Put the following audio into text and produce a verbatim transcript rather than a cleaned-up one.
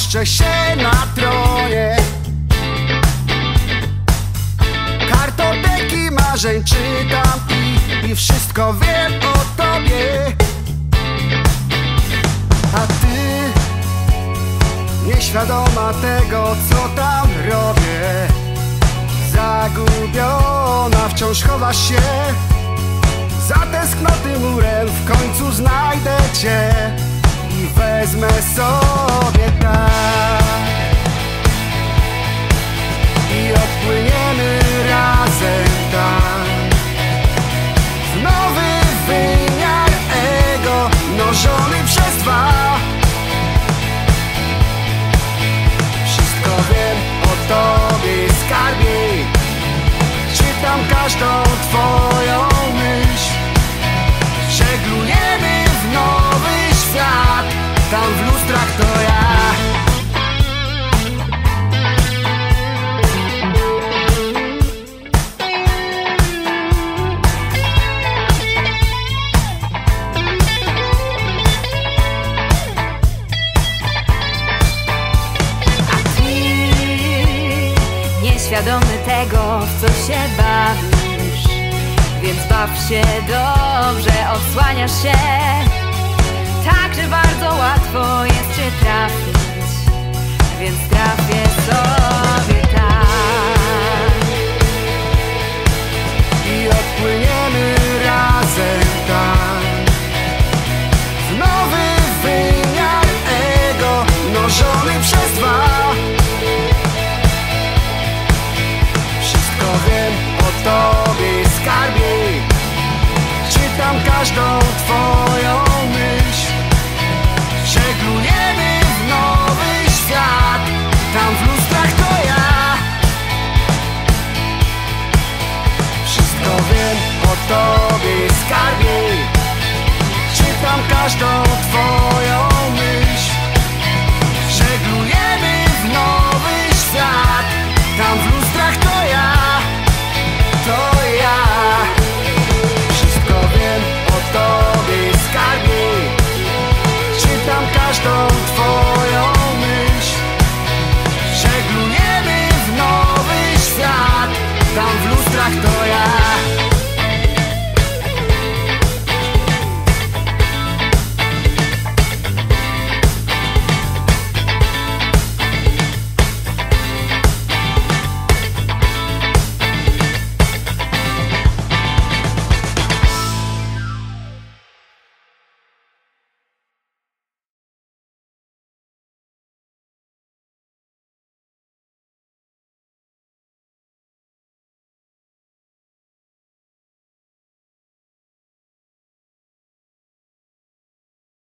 Uczę się na tronie, kartoteki marzeń czytam i, i wszystko wiem o tobie. A ty, nieświadoma tego, co tam robię, zagubiona wciąż chowasz się za tęsknotym murem. W końcu znajdę cię i wezmę sobie tak i odpłyniemy razem tam w nowy wymiar ego, mnożony przez dwa. Wszystko wiem o tobie, skarbie, czytam każdą twoją myśl. Żeglujemy w nowy świat, tam w lustrach to ja. Świadomy tego, w co się bawisz, więc baw się dobrze, odsłaniasz się tak, że bardzo łatwo jest cię trafić, więc trafię sobie tak i odpłyniemy razem tam w nowy wymiar ego, mnożony przez dwa. Wiem o tobie, skarbie, czytam każdą twoją myśl. Żeglujemy w nowy świat, tam w lustrach to ja. Wszystko wiem o tobie, skarbie, czytam każdą twoją myśl.